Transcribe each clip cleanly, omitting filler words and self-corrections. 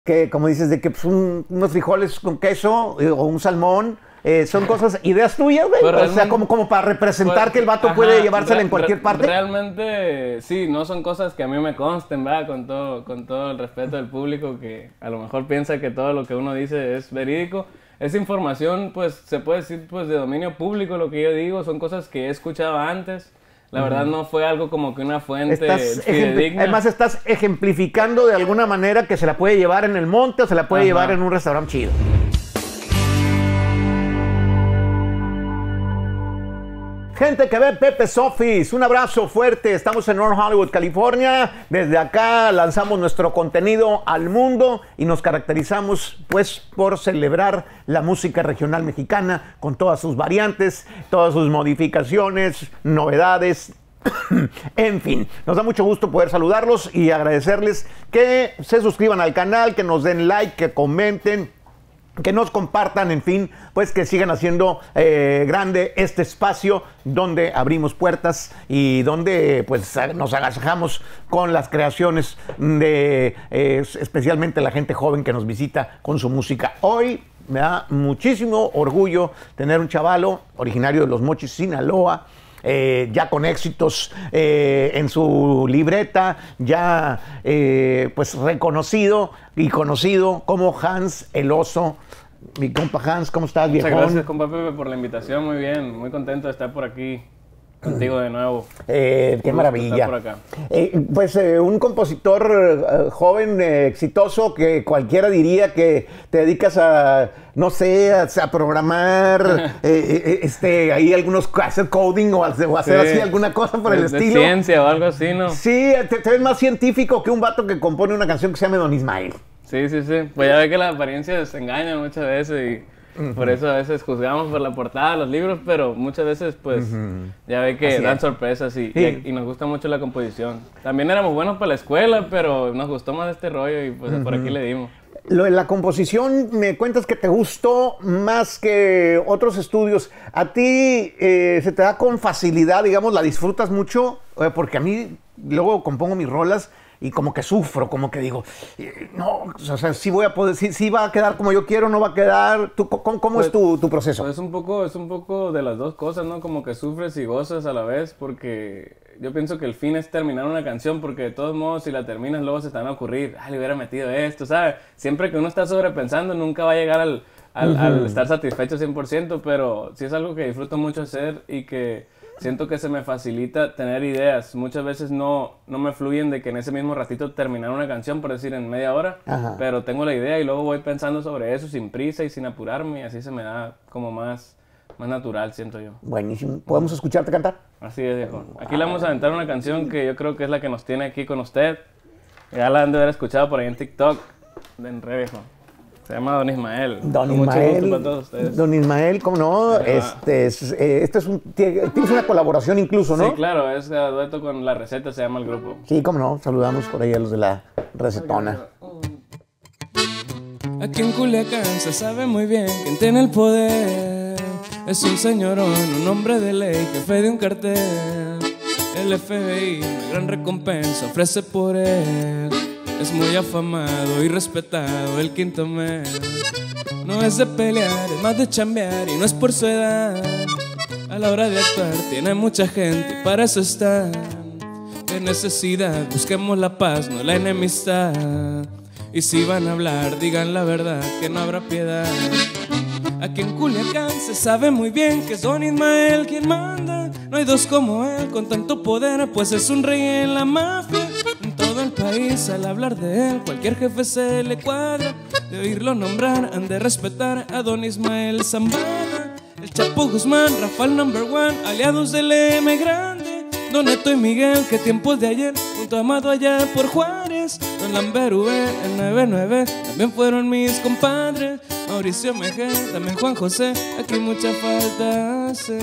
que, como dices, de que pues, unos frijoles con queso o un salmón, son cosas, ideas tuyas, güey. Pues O sea, como para representar pues, que el vato puede llevársela en cualquier parte. Realmente, sí, no son cosas que a mí me consten, ¿verdad? Con todo el respeto del público que a lo mejor piensa que todo lo que uno dice es verídico. Es información, pues, se puede decir, pues, de dominio público lo que yo digo. Son cosas que he escuchado antes. La verdad no fue algo como que una fuente fidedigna. Además, estás ejemplificando de alguna manera que se la puede llevar en el monte o se la puede llevar en un restaurante chido. Gente que ve Pepe's Office, un abrazo fuerte. Estamos en North Hollywood, California. Desde acá lanzamos nuestro contenido al mundo y nos caracterizamos pues por celebrar la música regional mexicana con todas sus variantes, todas sus modificaciones, novedades. En fin, nos da mucho gusto poder saludarlos y agradecerles que se suscriban al canal, que nos den like, que comenten, que nos compartan, en fin, pues que sigan haciendo grande este espacio donde abrimos puertas y donde pues nos agasajamos con las creaciones de especialmente la gente joven que nos visita con su música. Hoy me da muchísimo orgullo tener un chavalo originario de Los Mochis, Sinaloa, ya con éxitos en su libreta, ya pues reconocido y conocido como Hans el Oso. Mi compa Hans, ¿cómo estás, viejón? Muchas gracias, compa Pepe, por la invitación. Muy bien, muy contento de estar por aquí contigo de nuevo. Qué maravilla. Por acá. Pues un compositor joven, exitoso, que cualquiera diría que te dedicas a, no sé, a programar, ahí algunos, hacer coding o hacer así alguna cosa por el estilo. De ciencia o algo así, ¿no? Sí, te ves más científico que un vato que compone una canción que se llama Don Ismael. Sí. Pues ya ve que las apariencias engañan muchas veces y por eso a veces juzgamos por la portada de los libros, pero muchas veces pues ya ve que Así dan es. sorpresas y nos gusta mucho la composición. También éramos buenos para la escuela, pero nos gustó más este rollo y pues por aquí le dimos. Lo de la composición, me cuentas que te gustó más que otros estudios. ¿A ti se te da con facilidad, digamos, la disfrutas mucho? Porque a mí luego compongo mis rolas y como que sufro, como que digo, no, o sea, sí voy a poder, sí va a quedar como yo quiero, no va a quedar. ¿Tú, cómo Pues, es tu proceso? Pues es un poco de las dos cosas, ¿no? Como que sufres y gozas a la vez, porque yo pienso que el fin es terminar una canción, porque de todos modos, si la terminas, luego se te van a ocurrir, le hubiera metido esto, ¿sabes? Siempre que uno está sobrepensando, nunca va a llegar al estar satisfecho 100%, pero sí es algo que disfruto mucho hacer y que siento que se me facilita tener ideas. Muchas veces no me fluyen de que en ese mismo ratito terminar una canción, por decir en media hora, pero tengo la idea y luego voy pensando sobre eso sin prisa y sin apurarme y así se me da como más natural, siento yo. Buenísimo. ¿Podemos escucharte cantar? Así es, viejo. Aquí le vamos a aventar una canción que yo creo que es la que nos tiene aquí con usted. Ya la han de haber escuchado por ahí en TikTok, en re, viejo. Se llama Don Ismael. Don Mucho Ismael. gusto para todos ustedes. Don Ismael, ¿cómo no? Tienes una colaboración incluso, ¿no? Sí, claro, es dueto con La Receta, se llama el grupo. Sí, cómo no. Saludamos por ahí a los de La Recetona. Aquí en Culiacán se sabe muy bien quién tiene el poder. Es un señorón, un hombre de ley, jefe de un cartel. El FBI, una gran recompensa ofrece por él. Es muy afamado y respetado el quinto mes. No es de pelear, es más de chambear y no es por su edad. A la hora de actuar tiene mucha gente y para eso está. De necesidad busquemos la paz, no la enemistad. Y si van a hablar, digan la verdad, que no habrá piedad. Aquí en Culiacán se sabe muy bien que es Don Ismael quien manda. No hay dos como él con tanto poder, pues es un rey en la mafia. En todo el país al hablar de él, cualquier jefe se le cuadra. De oírlo nombrar, han de respetar a Don Ismael Zambada. El Chapo Guzmán, Rafael Number One, aliados del M Grande. Don Neto y Miguel, que tiempos de ayer, junto a Amado allá por Juárez. Don Lamberú, el 99, también fueron mis compadres. Mauricio Mejía, también Juan José, aquí mucha falta hace.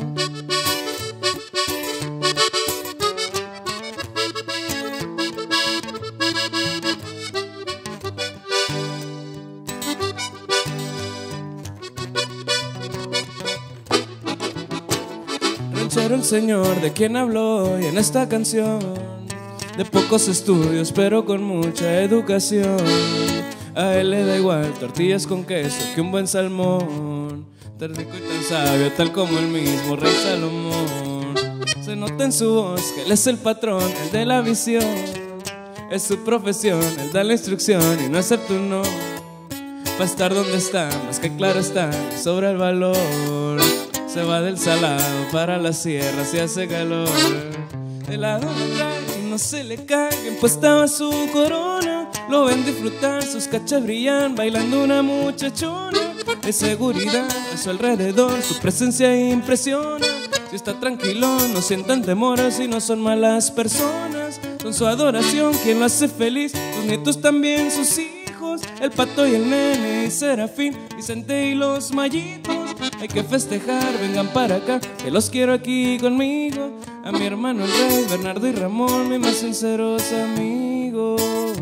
Ranchero el señor de quien habló hoy en esta canción. De pocos estudios pero con mucha educación. A él le da igual tortillas con queso que un buen salmón. Tan rico y tan sabio, tal como el mismo rey Salomón. Se nota en su voz que él es el patrón, el de la visión. Es su profesión, él da la instrucción y no acepta un no. Va a estar donde está, más que claro está, le sobra el valor. Se va del salado para la sierra, se hace calor. De lado y no se le cae, bien puesta va su corona. Lo ven disfrutar, sus cachas brillan, bailando una muchachona. De seguridad a su alrededor, su presencia impresiona. Si está tranquilo, no sientan temores y no son malas personas. Son su adoración quien lo hace feliz, sus nietos también, sus hijos. El pato y el nene y Serafín, Vicente y los mallitos. Hay que festejar, vengan para acá, que los quiero aquí conmigo. A mi hermano el rey, Bernardo y Ramón, mis más sinceros amigos.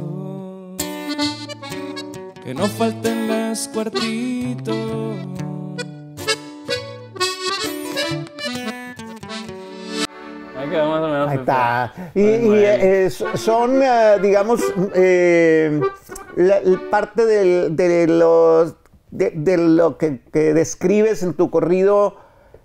Que no falten las cuartitos. Ahí quedó más o menos. Ahí está. Son, digamos, parte de lo que describes en tu corrido,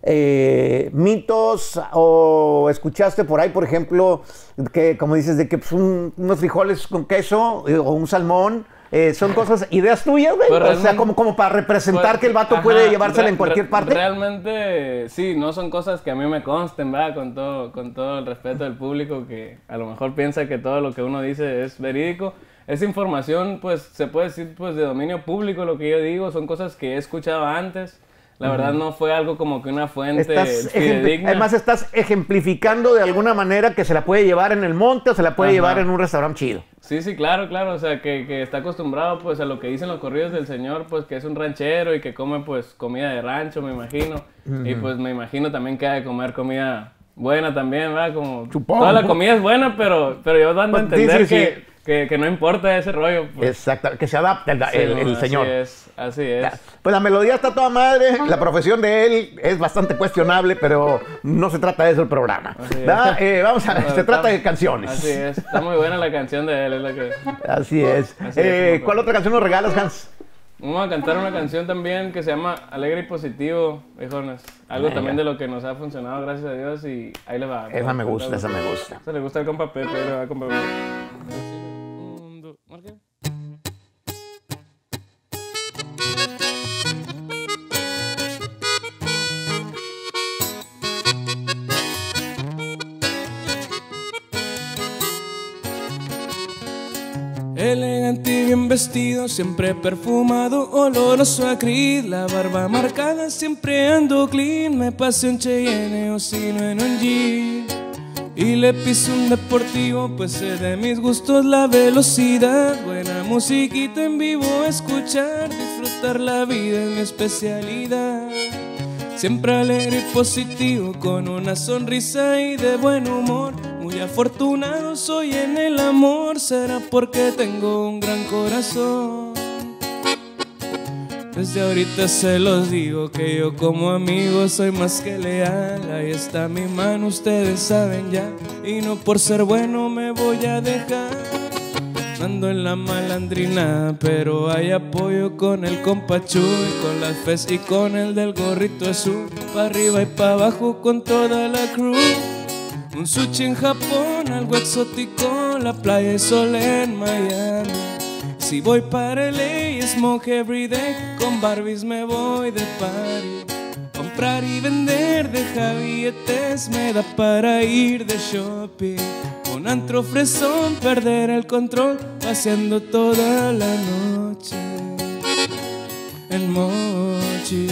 mitos, o escuchaste por ahí, por ejemplo, que como dices, de que pues, unos frijoles con queso o un salmón. Son cosas, ideas tuyas, güey. Pues o sea, como para representar pues, que el vato puede llevársela en cualquier parte. Realmente, sí, no son cosas que a mí me consten, ¿verdad? Con todo el respeto del público que a lo mejor piensa que todo lo que uno dice es verídico. Es información, pues, se puede decir, pues, de dominio público lo que yo digo. Son cosas que he escuchado antes. La verdad no fue algo como que una fuente fidedigna. Además estás ejemplificando de alguna manera que se la puede llevar en el monte o se la puede llevar en un restaurante chido. Sí, sí, claro, claro. O sea, que está acostumbrado pues a lo que dicen los corridos del señor, pues que es un ranchero y que come pues comida de rancho, me imagino. Y pues me imagino también que ha de comer comida buena también, ¿verdad? Como Supongo. Toda la comida es buena, pero yo dando a entender sí. Que no importa ese rollo. Pues. Exacto, que se adapte el señor. Así es. Pues la melodía está toda madre, la profesión de él es bastante cuestionable, pero no se trata de eso el programa. Se trata de canciones. Así es, está muy buena la canción de él, es la que... Así es. ¿Cuál otra canción nos regalas, Hans? Vamos a cantar una canción también que se llama Alegre y Positivo, viejones. Algo también de lo que nos ha funcionado, gracias a Dios, y ahí le va. Esa me gusta. Esa le gusta al compa Pepe, le va a compa Pepe. Marque. Elegante y bien vestido, siempre perfumado, oloroso a Creed. La barba marcada, siempre ando clean. Me pasé un Cheyenne o si no en un Jeep. Y le piso un deportivo, pues sé de mis gustos la velocidad. Buena musiquita en vivo, escuchar, disfrutar la vida es mi especialidad. Siempre alegre y positivo, con una sonrisa y de buen humor. Muy afortunado soy en el amor, será porque tengo un gran corazón. Desde ahorita se los digo que yo como amigo soy más que leal. Ahí está mi mano, ustedes saben ya, y no por ser bueno me voy a dejar. Ando en la malandrina, pero hay apoyo con el compa Chuy, con las Fes y con el del gorrito azul. Pa' arriba y pa' abajo con toda la crew. Un sushi en Japón, algo exótico, la playa y sol en Miami. Si voy para LA, smoke every day, con Barbies me voy de party. Comprar y vender, deja billetes, me da para ir de shopping. Con antro fresón, perder el control, paseando toda la noche en Mochi.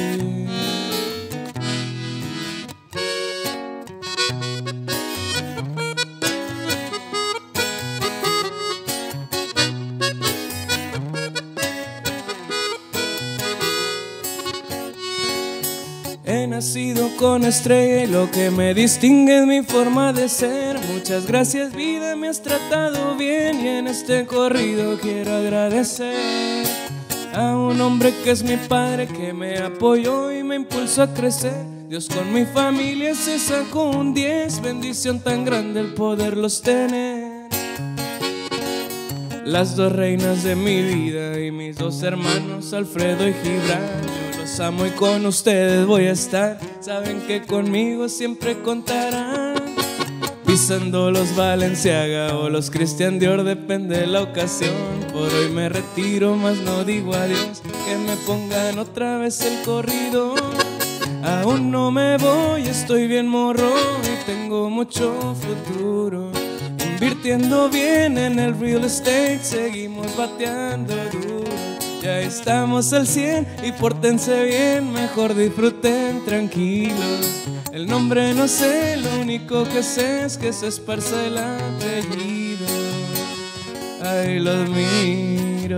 He nacido con estrella y lo que me distingue es mi forma de ser. Muchas gracias vida, me has tratado bien y en este corrido quiero agradecer a un hombre que es mi padre, que me apoyó y me impulsó a crecer. Dios con mi familia se sacó un 10, bendición tan grande el poderlos tener. las dos reinas de mi vida y mis dos hermanos Alfredo y Gibran. Yo los amo y con ustedes voy a estar. Saben que conmigo siempre contarán. Pisando los Balenciaga o los Christian Dior, depende de la ocasión. Por hoy me retiro, mas no digo adiós. Que me pongan otra vez el corrido. Aún no me voy, estoy bien morro y tengo mucho futuro. Invirtiendo bien en el real estate, seguimos bateando duro. Ya estamos al 100 y pórtense bien, mejor disfruten tranquilos. El nombre no sé, lo único que sé es que se esparce el apellido. Ay, los miro.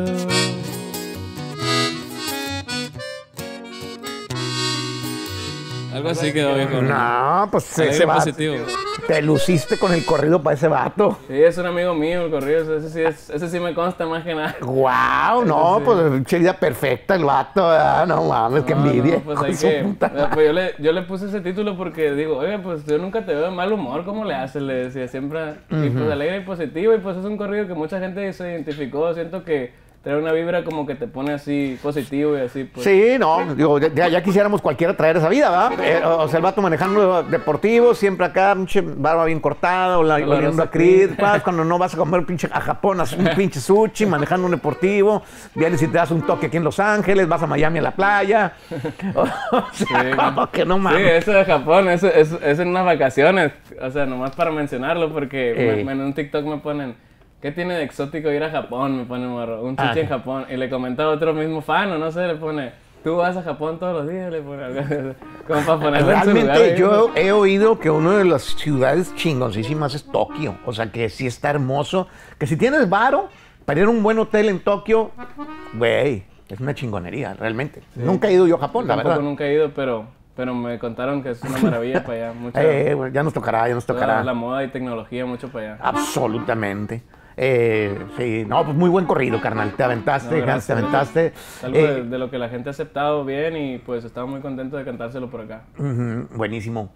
Algo así quedó, viejo. No, pues Alegre ese vato. positivo. Te luciste con el corrido para ese vato. Sí, es un amigo mío el corrido, ese sí me consta más que nada. Wow, no, pues pinche vida perfecta el vato, ¿verdad? No mames, qué envidia. No, pues con hay su que, puta madre. pues yo le puse ese título porque digo, oye, pues yo nunca te veo de mal humor, ¿cómo le haces? Le decía siempre, y pues alegre y positivo, y pues es un corrido que mucha gente se identificó, siento que trae una vibra como que te pone así positivo y así, pues. Sí, no, digo, ya quisiéramos cualquiera traer esa vida, ¿verdad? O sea, el vato manejando deportivo, siempre acá, pinche barba bien cortada, oliendo a Creed, cuando no vas a comer pinche a Japón, un pinche sushi, manejando un deportivo, vienes y te das un toque aquí en Los Ángeles, vas a Miami a la playa. O sea, Sí. como que no mames. Sí, eso de Japón, eso es en unas vacaciones, o sea, nomás para mencionarlo porque en un TikTok me ponen, ¿qué tiene de exótico ir a Japón? Me pone morro, un sushi en Japón, y le comenta a otro mismo fan, o no sé, le pone, ¿tú vas a Japón todos los días? Le pone algo así, como para ponerlo en su lugar. Realmente ahí, yo he oído que una de las ciudades chingoncísimas es Tokio. O sea, que sí está hermoso. Que si tienes varo para ir a un buen hotel en Tokio, güey, es una chingonería, realmente. Sí. Nunca he ido yo a Japón, la verdad. Tampoco nunca he ido, pero me contaron que es una maravilla para allá. Mucha, bueno, ya nos tocará, La moda y tecnología, mucho para allá. Absolutamente. Sí, no, pues muy buen corrido, carnal. Te aventaste, te aventaste. Algo de lo que la gente ha aceptado bien y pues estamos muy contentos de cantárselo por acá. Buenísimo.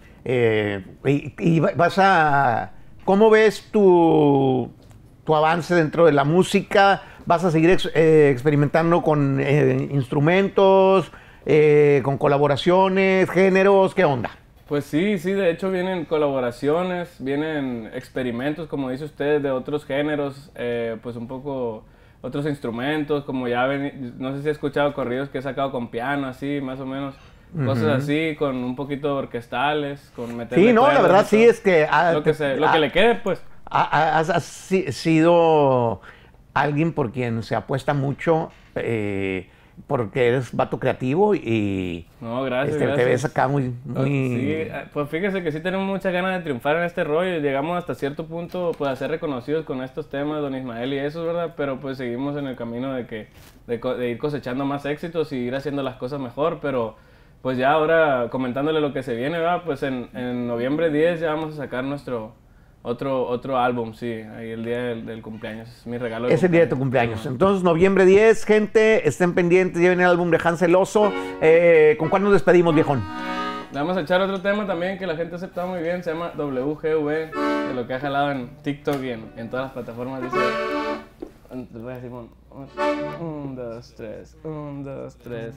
Y vas a... ¿Cómo ves tu avance dentro de la música? ¿Vas a seguir experimentando con instrumentos, con colaboraciones, géneros? ¿Qué onda? Pues sí, de hecho vienen colaboraciones, vienen experimentos, como dice usted, de otros géneros, pues un poco otros instrumentos, como ya no sé si ha escuchado corridos que he sacado con piano, así, más o menos, cosas así, con un poquito orquestales, con meterle sí, no, la verdad sí es que... lo que le quede, pues. Has sido alguien por quien se apuesta mucho, porque eres vato creativo y no, gracias. Te ves acá muy... Sí, pues fíjese que sí tenemos muchas ganas de triunfar en este rollo. Llegamos hasta cierto punto pues, a ser reconocidos con estos temas, don Ismael y eso, ¿verdad? Pero pues seguimos en el camino de ir cosechando más éxitos y ir haciendo las cosas mejor. Pero pues ya ahora comentándole lo que se viene, ¿verdad? Pues en noviembre 10 ya vamos a sacar nuestro... Otro álbum, sí, ahí el día del cumpleaños, es mi regalo. Es el día de tu cumpleaños. Entonces, noviembre 10, gente, estén pendientes, lleven el álbum de Hansel Oso. ¿Con cuál nos despedimos, viejón? Le vamos a echar otro tema también que la gente ha aceptado muy bien, se llama WGV, de lo que ha jalado en TikTok y en todas las plataformas. Dice, les voy a decir, 1, 2, 3, 1, 2, 3.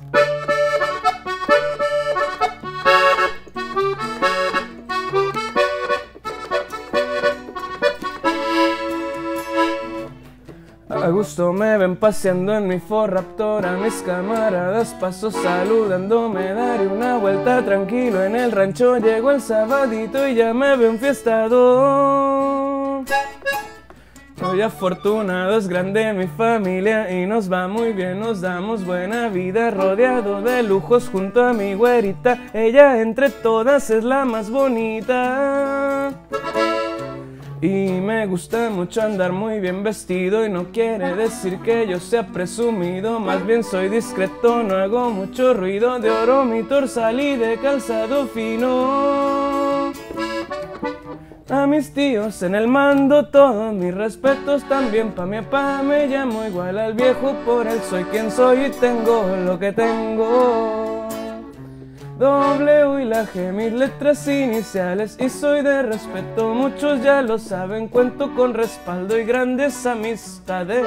A gusto me ven paseando en mi Ford Raptor, a mis camaradas paso saludándome, daré una vuelta tranquilo en el rancho, llego el sabadito y ya me veo enfiestado. Soy afortunado, es grande mi familia y nos va muy bien, nos damos buena vida, rodeado de lujos junto a mi güerita, ella entre todas es la más bonita. Y me gusta mucho andar muy bien vestido y no quiere decir que yo sea presumido, más bien soy discreto, no hago mucho ruido, de oro mi torsal y de calzado fino. A mis tíos en el mando todos mis respetos, también pa' mi papá me llamo igual al viejo, por él soy quien soy y tengo lo que tengo. W y la G, mis letras iniciales, y soy de respeto, muchos ya lo saben, cuento con respaldo y grandes amistades.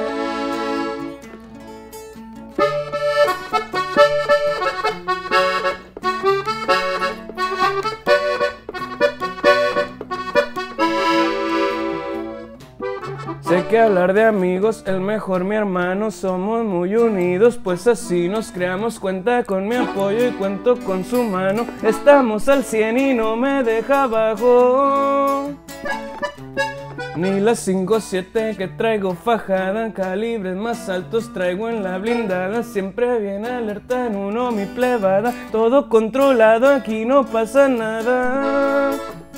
Sé que hablar de amigos, el mejor mi hermano, somos muy unidos, pues así nos creamos, cuenta con mi apoyo y cuento con su mano, estamos al 100 y no me deja abajo. Ni la 5-7 que traigo fajada, calibres más altos traigo en la blindada, siempre bien alerta en uno mi plebada, todo controlado, aquí no pasa nada.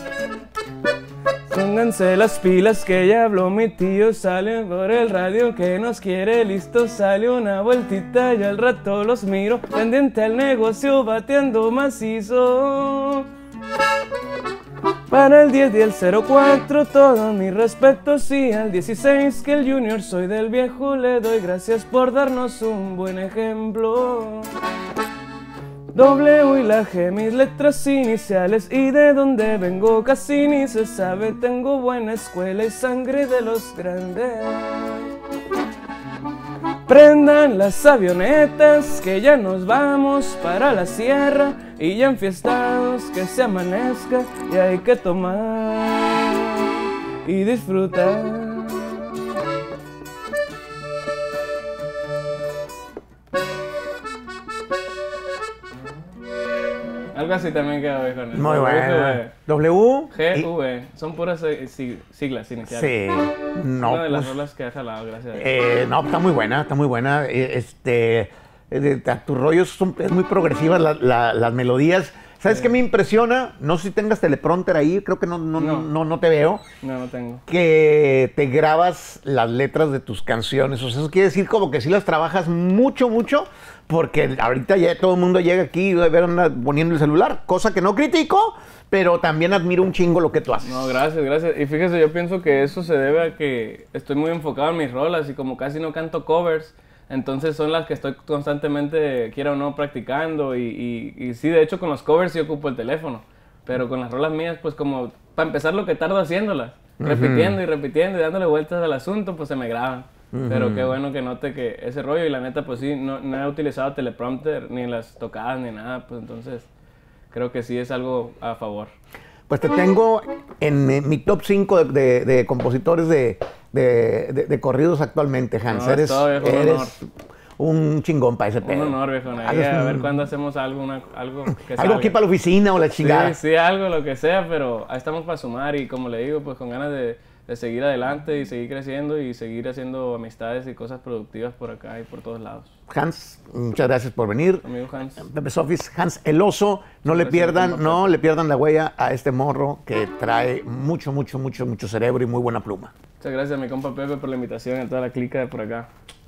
Pónganse las pilas que ya habló mi tío, sale por el radio que nos quiere listo, sale una vueltita y al rato los miro, pendiente al negocio bateando macizo. Para el 10 y el 04 todo mi respeto, sí, al 16 que el junior soy del viejo le doy gracias por darnos un buen ejemplo. W y la G, mis letras iniciales, y de donde vengo casi ni se sabe, tengo buena escuela y sangre de los grandes. Prendan las avionetas que ya nos vamos para la sierra, y ya enfiestados que se amanezca y hay que tomar y disfrutar. Algo así también queda hoy con el Muy bueno. W. GV. Son puras siglas iniciales. Sí. No, Una de las pues, rolas que ha jalado, gracias a Dios. no, está muy buena, está muy buena. Tus rollos es muy progresivas las melodías. ¿Sabes qué me impresiona? No sé si tengas teleprompter ahí, creo que no te veo. No tengo. Que te grabas las letras de tus canciones. O sea, eso quiere decir como que sí las trabajas mucho, porque ahorita ya todo el mundo llega aquí y anda poniendo el celular, cosa que no critico, pero también admiro un chingo lo que tú haces. No, gracias. Y fíjese, yo pienso que eso se debe a que estoy muy enfocado en mis rolas y como casi no canto covers, entonces son las que estoy constantemente, quiera o no, practicando y sí, de hecho con los covers sí ocupo el teléfono, pero con las rolas mías, pues como, para empezar lo que tardo haciéndolas, repitiendo y dándole vueltas al asunto, pues se me graban. Pero qué bueno que note que ese rollo, y la neta, pues sí, no he utilizado teleprompter ni en las tocadas ni nada, pues entonces creo que sí es algo a favor. Pues te tengo en mi top 5 de compositores de corridos actualmente, Hans. No, es todo, viejo, eres un chingón para ese Un pedo. honor, viejo. A ver cuándo hacemos algo que algo aquí para la oficina o la chingada. Sí, algo, lo que sea, pero ahí estamos para sumar y como le digo, pues con ganas de seguir adelante y seguir creciendo y seguir haciendo amistades y cosas productivas por acá y por todos lados. Hans, muchas gracias por venir. Amigo Hans. Pepe Sofis, Hans el Oso, no le pierdan la huella a este morro que trae mucho cerebro y muy buena pluma. Muchas gracias a mi compa Pepe por la invitación y a toda la clica de por acá.